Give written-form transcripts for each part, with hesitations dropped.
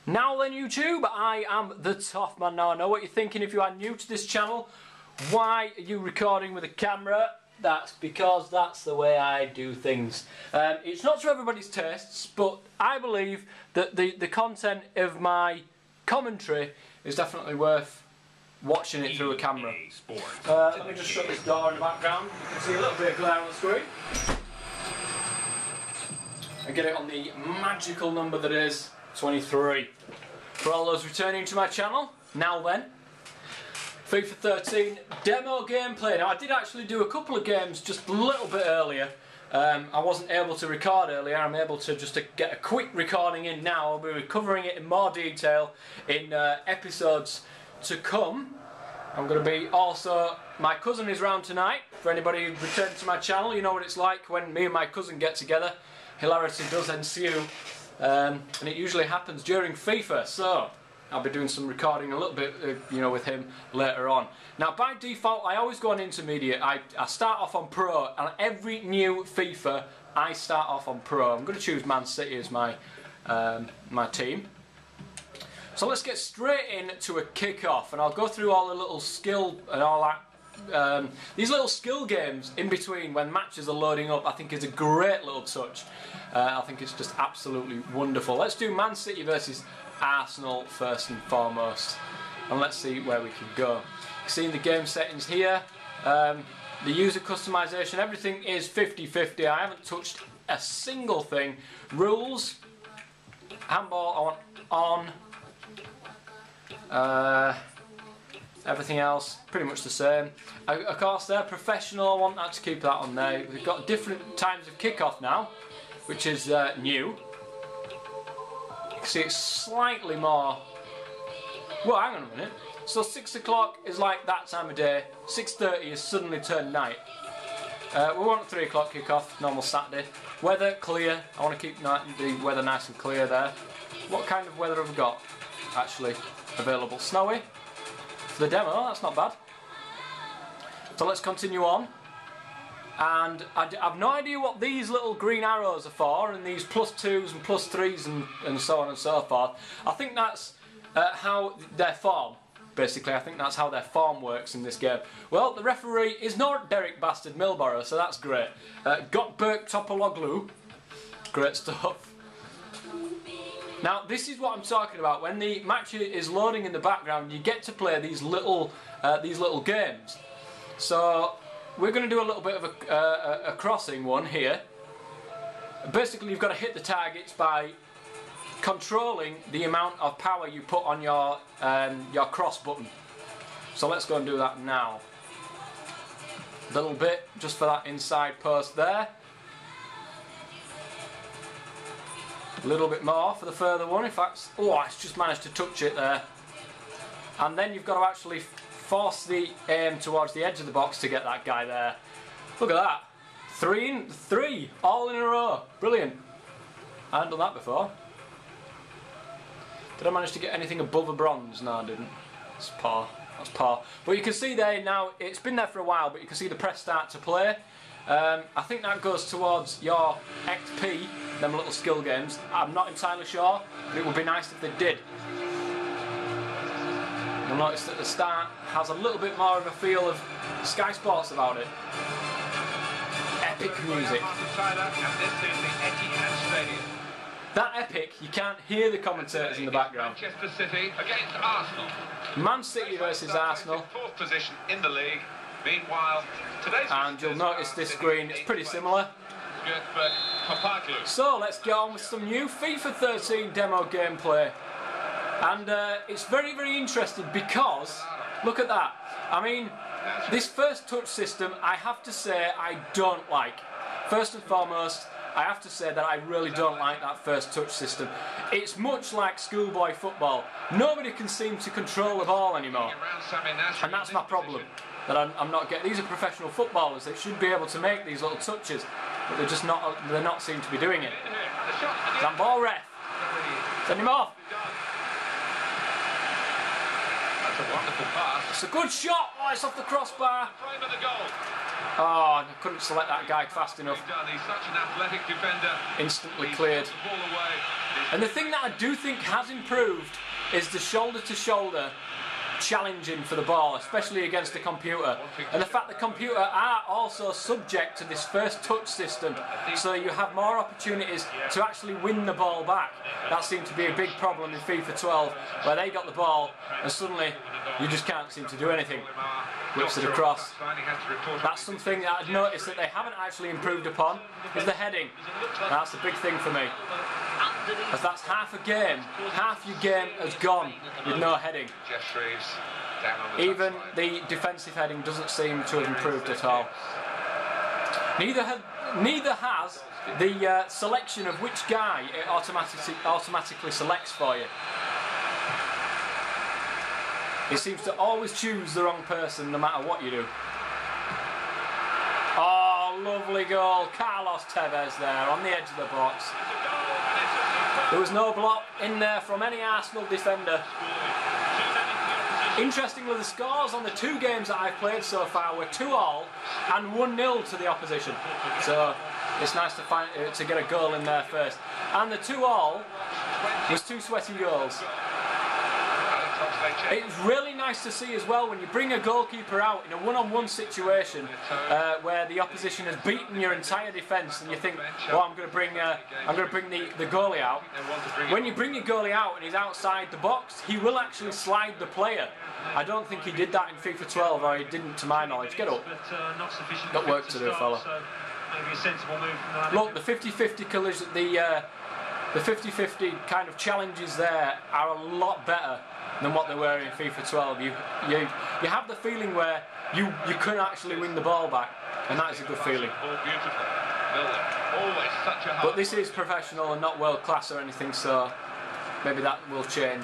Now then YouTube, I am the Toffman. Now I know what you're thinking if you are new to this channel. Why are you recording with a camera? That's because that's the way I do things. It's not to everybody's tastes, but I believe that the content of my commentary is definitely worth watching it through a camera. Let me just shut this door in the background. You can see a little bit of glare on the screen. And get it on the magical number that is 23. For all those returning to my channel, now then, FIFA 13 demo gameplay. Now I did actually do a couple of games just a little bit earlier. I wasn't able to record earlier. I'm able to just get a quick recording in now. I'll be covering it in more detail in episodes to come. I'm going to be also, my cousin is round tonight. For anybody who returned to my channel, you know what it's like when me and my cousin get together. Hilarity does ensue. And it usually happens during FIFA, so I'll be doing some recording a little bit, with him later on. Now, by default, I always go on intermediate. I start off on pro, and every new FIFA, I start off on pro. I'm going to choose Man City as my my team. So let's get straight into a kick-off, and I'll go through all the little skill and all that. These little skill games in between when matches are loading up, I think is a great little touch. I think it's just absolutely wonderful. Let's do Man City versus Arsenal first and foremost, and let's see where we can go. Seeing the game settings here, the user customization, everything is 50-50. I haven't touched a single thing. Rules, handball on. Everything else pretty much the same. Of course, they're professional. I want that to keep that on there. We've got different times of kickoff now, which is new. You can see it's slightly more. Well, hang on a minute. So 6 o'clock is like that time of day. 6:30 is suddenly turned night. We want a 3 o'clock kickoff, normal Saturday. Weather clear. I want to keep the weather nice and clear there. What kind of weather have we got actually available? Snowy. For the demo, that's not bad. So let's continue on. And I've no idea what these little green arrows are for, and these +2s and +3s and so on and so forth. I think that's how their form, basically. I think that's how their form works in this game. Well, the referee is not Derek Bastard Milborough, so that's great. Gökberk Topaloglu, great stuff. Now, this is what I'm talking about. When the match is loading in the background, you get to play these little games. So we're going to do a little bit of a crossing one here. Basically, you've got to hit the targets by controlling the amount of power you put on your cross button. So let's go and do that now. A little bit just for that inside post there. A little bit more for the further one. In fact, it's just managed to touch it there. And then you've got to actually force the aim towards the edge of the box to get that guy there. Look at that. Three, all in a row. Brilliant. I hadn't done that before. Did I manage to get anything above a bronze? No, I didn't. It's par. That's par. But you can see there now, it's been there for a while, but you can see the press start to play. I think that goes towards your XP, them little skill games. I'm not entirely sure, but it would be nice if they did. You'll notice that the start has a little bit more of a feel of Sky Sports about it. Epic music. That epic, you can't hear the commentators in the background. Manchester City against Arsenal. Man City versus Arsenal. Fourth position in the league. Meanwhile, and you'll notice this screen is pretty similar. So let's get on with some new FIFA 13 demo gameplay. And it's very, very interesting because, look at that. I mean, this first touch system, I have to say I don't like. First and foremost, I have to say that I really don't like that first touch system. It's much like schoolboy football. Nobody can seem to control the ball anymore. And that's my problem. That I'm not getting. These are professional footballers. They should be able to make these little touches, but they're just not. They're not seem to be doing it. Handball ref. Send him off. That's a wonderful pass. It's a good shot. Oh, it's off the crossbar. Frame of the goal. Oh, I couldn't select that guy fast enough. He's such an athletic defender. Instantly cleared. The ball away. And the thing that I do think has improved is the shoulder-to-shoulder challenging for the ball, especially against the computer. And the fact the computer are also subject to this first touch system, so you have more opportunities to actually win the ball back. That seemed to be a big problem in FIFA 12, where they got the ball and suddenly you just can't seem to do anything. Whips it across. That's something that I've noticed that they haven't actually improved upon, is the heading. That's the big thing for me. As that's half a game, half your game has gone with no heading. Even the defensive heading doesn't seem to have improved at all. Neither has the selection of which guy it automatically selects for you. It seems to always choose the wrong person no matter what you do. Oh, lovely goal. Carlos Tevez there on the edge of the box. There was no block in there from any Arsenal defender. Interestingly, the scores on the two games that I've played so far were 2-2 and 1-0 to the opposition. So it's nice to get a goal in there first. And the 2-2 was 2 sweaty goals. It's really nice to see as well when you bring a goalkeeper out in a one-on-one situation where the opposition has beaten your entire defence, and you think, "Oh, I'm going to bring the goalie out." When you bring your goalie out and he's outside the box, he will actually slide the player. I don't think he did that in FIFA 12, or he didn't, to my knowledge. Get up. Got work to do, fella. Look, the 50-50 collision, the 50-50 kind of challenges there are a lot better than what they were in FIFA 12. You have the feeling where you could actually win the ball back, and that is a good feeling. But this is professional and not world class or anything, so maybe that will change.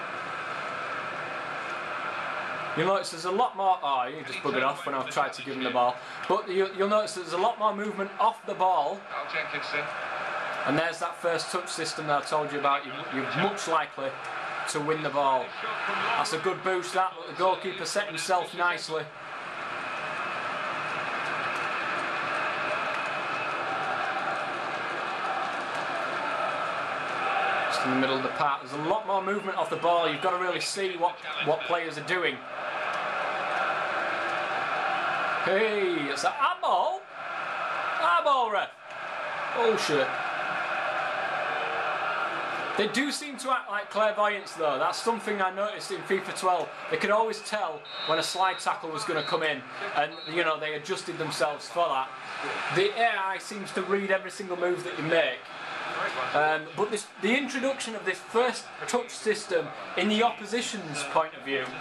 You'll notice there's a lot more. Oh, you just buggered off when I've tried to give him the ball. But you'll notice there's a lot more movement off the ball. And there's that first touch system that I told you about. You're much likely to win the ball. That's a good boost, that, but the goalkeeper set himself nicely. Just in the middle of the park. There's a lot more movement off the ball. You've got to really see what players are doing. Hey, it's a handball? Handball, ref. Bullshit. They do seem to act like clairvoyants though. That's something I noticed in FIFA 12. They could always tell when a slide tackle was going to come in, and you know, they adjusted themselves for that. The AI seems to read every single move that you make. But the introduction of this first touch system in the opposition's point of view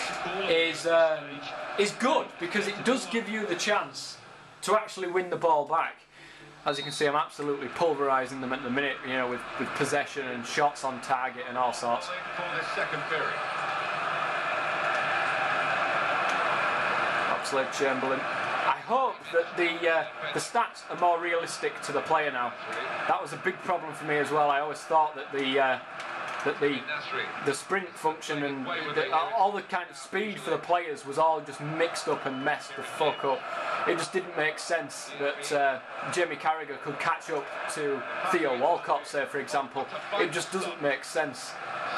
is good, because it does give you the chance to actually win the ball back. As you can see, I'm absolutely pulverising them at the minute, you know, with possession and shots on target and all sorts. Oxlade-Chamberlain. I hope that the stats are more realistic to the player now. That was a big problem for me as well. I always thought that the sprint function and all the kind of speed for the players was all just mixed up and messed the fuck up. It just didn't make sense that Jamie Carragher could catch up to Theo Walcott, say, for example. It just doesn't make sense.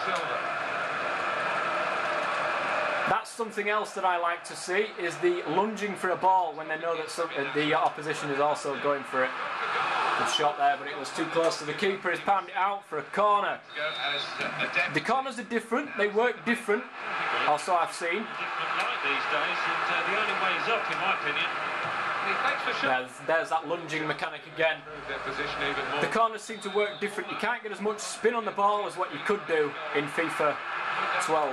That's something else that I like to see, is the lunging for a ball when they know that the opposition is also going for it. Good shot there, but it was too close to the keeper. He's pounded it out for a corner. The corners are different, they work different, also I've seen. There's that lunging mechanic again. The corners seem to work different. You can't get as much spin on the ball as what you could do in FIFA 12.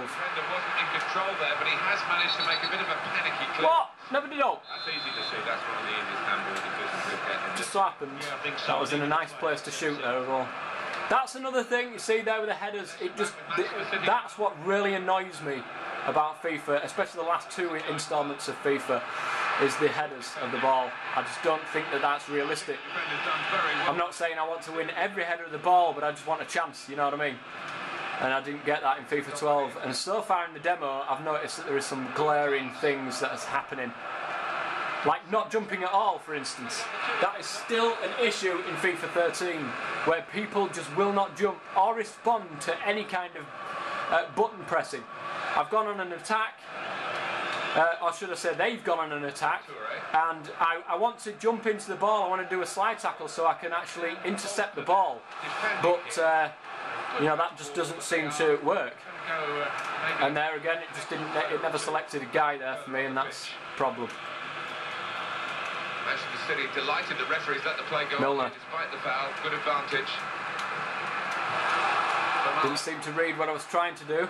What? Never did all. That's easy to see. That's one of the Indians' handballs. Just so happened. That was in a nice place to shoot there as well. That's another thing you see there with the headers. That's what really annoys me about FIFA, especially the last two instalments of FIFA, is the headers of the ball. I just don't think that that's realistic. I'm not saying I want to win every header of the ball, but I just want a chance, you know what I mean? And I didn't get that in FIFA 12. And so far in the demo, I've noticed that there is some glaring things that is happening. Like not jumping at all, for instance. That is still an issue in FIFA 13, where people just will not jump or respond to any kind of button pressing. I've gone on an attack, or should I say they've gone on an attack, and I want to jump into the ball, I want to do a slide tackle so I can actually intercept the ball. But, you know, that just doesn't seem to work. And there again, it just didn't, it never selected a guy there for me, and that's a problem. Manchester City delighted the referees let the play go on despite the foul. Good advantage. Didn't seem to read what I was trying to do.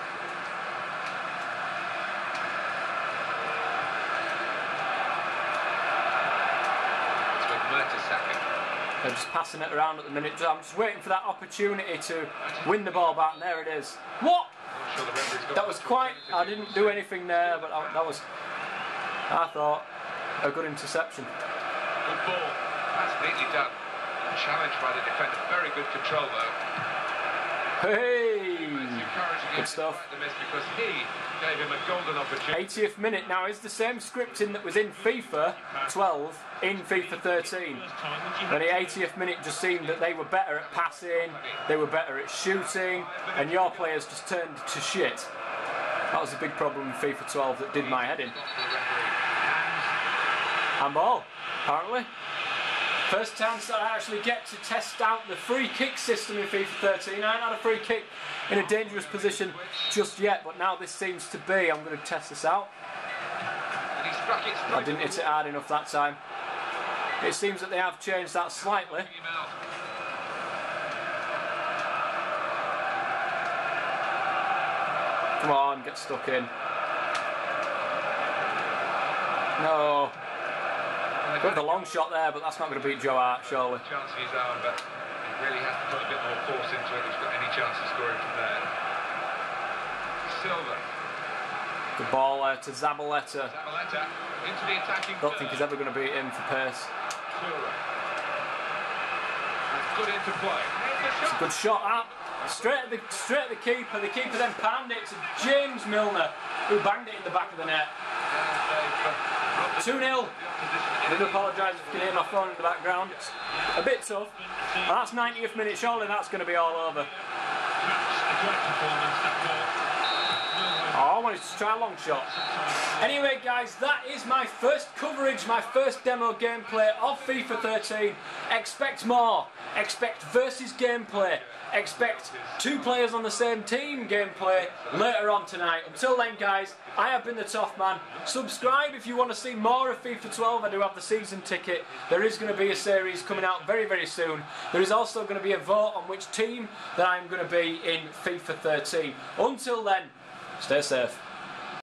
It's with Mertesacker. They're just passing it around at the minute. I'm just waiting for that opportunity to win the ball back, and there it is. What? Sure the referee's got That was quite, I didn't do anything there, but that was, I thought, a good interception. good ball. That's neatly done. Challenged by the defender. Very good control though. Hey! Encouraging Good stuff. the miss because he gave him a golden opportunity. 80th minute now is the same scripting that was in FIFA 12 in FIFA 13. But the 80th minute just seemed that they were better at passing, they were better at shooting, and your players just turned to shit. That was a big problem in FIFA 12 that did my head in. Handball, apparently. First chance that I actually get to test out the free kick system in FIFA 13. I haven't had a free kick in a dangerous position just yet, but now this seems to be. I'm going to test this out. I didn't hit it hard enough that time. It seems that they have changed that slightly. Come on, get stuck in. No. Got the long shot there, but that's not going to beat Joe Hart, surely. Chance of his own, but he really has to put a bit more force into it if he's got any chance of scoring from there. Silva. Good ball to Zabaleta. Zabaleta into the attacking Don't think he's ever going to beat him for pace. Toure. That's good into play. It's a good shot up. Straight at the keeper. The keeper then panned it to James Milner, who banged it in the back of the net. 2-0. I do apologise if you can hear my phone in the background. It's a bit tough. And that's 90th minute. Surely that's going to be all over. Oh, I wanted to try a long shot. Anyway, guys, that is my first coverage, my first demo gameplay of FIFA 13. Expect more. Expect versus gameplay. Expect 2 players on the same team gameplay later on tonight. Until then, guys, I have been the Toff Man. Subscribe if you want to see more of FIFA 12. I do have the season ticket. There is going to be a series coming out very, very soon. There is also going to be a vote on which team that I'm going to be in FIFA 13. Until then, stay safe.